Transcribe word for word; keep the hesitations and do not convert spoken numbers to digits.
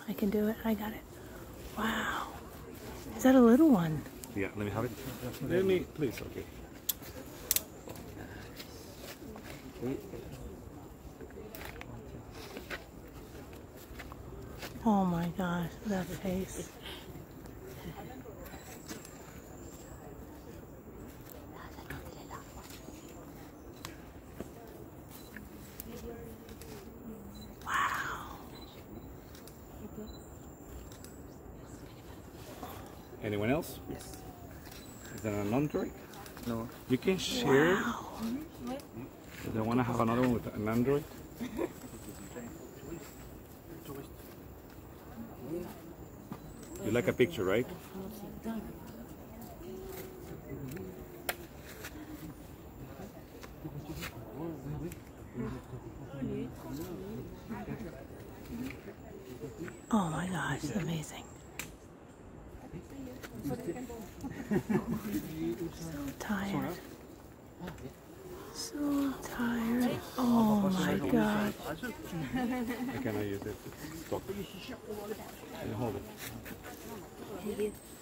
I can do it. I got it. Wow. Is that a little one? Yeah, let me have it. Let me, please, okay. Oh my gosh, that face. Wow. Anyone else? Yes. Is that an Android? No. You can share. Wow. Do they want to have another one with an Android? You like a picture, right? Oh my gosh, amazing. So tired. So tired. Oh my god. I cannot use it. Stop. Can you hold it?